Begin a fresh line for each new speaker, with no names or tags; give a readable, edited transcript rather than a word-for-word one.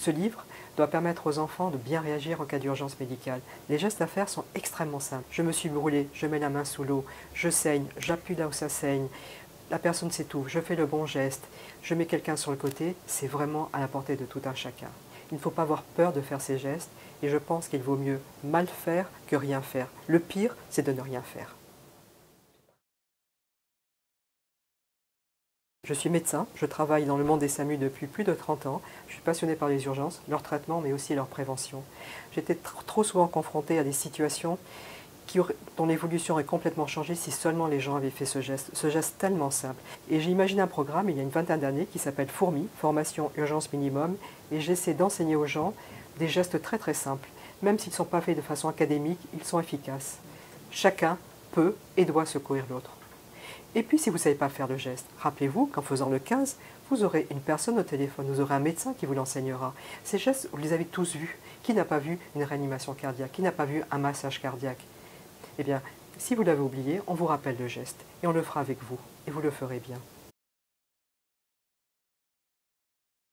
Ce livre doit permettre aux enfants de bien réagir en cas d'urgence médicale. Les gestes à faire sont extrêmement simples. Je me suis brûlé, je mets la main sous l'eau, je saigne, j'appuie là où ça saigne, la personne s'étouffe, je fais le bon geste, je mets quelqu'un sur le côté, c'est vraiment à la portée de tout un chacun. Il ne faut pas avoir peur de faire ces gestes et je pense qu'il vaut mieux mal faire que rien faire. Le pire, c'est de ne rien faire. Je suis médecin, je travaille dans le monde des SAMU depuis plus de 30 ans. Je suis passionné par les urgences, leur traitement, mais aussi leur prévention. J'étais trop souvent confronté à des situations dont l'évolution aurait complètement changé si seulement les gens avaient fait ce geste tellement simple. Et j'ai imaginé un programme il y a une vingtaine d'années qui s'appelle Fourmi, Formation Urgence Minimum, et j'essaie d'enseigner aux gens des gestes très très simples. Même s'ils ne sont pas faits de façon académique, ils sont efficaces. Chacun peut et doit secourir l'autre. Et puis si vous ne savez pas faire le geste, rappelez-vous qu'en faisant le 15, vous aurez une personne au téléphone, vous aurez un médecin qui vous l'enseignera. Ces gestes, vous les avez tous vus. Qui n'a pas vu une réanimation cardiaque? Qui n'a pas vu un massage cardiaque? Eh bien, si vous l'avez oublié, on vous rappelle le geste et on le fera avec vous et vous le ferez bien.